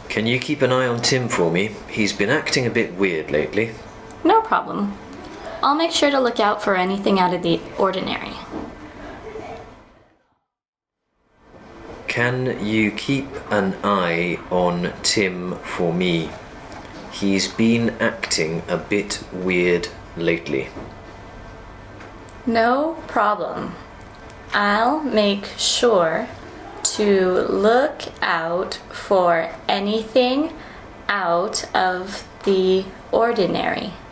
Can you keep an eye on Tim for me? He's been acting a bit weird lately. No problem. I'll make sure to look out for anything out of the ordinary. Can you keep an eye on Tim for me? He's been acting a bit weird lately. No problem. I'll make sure to look out for anything out of the ordinary.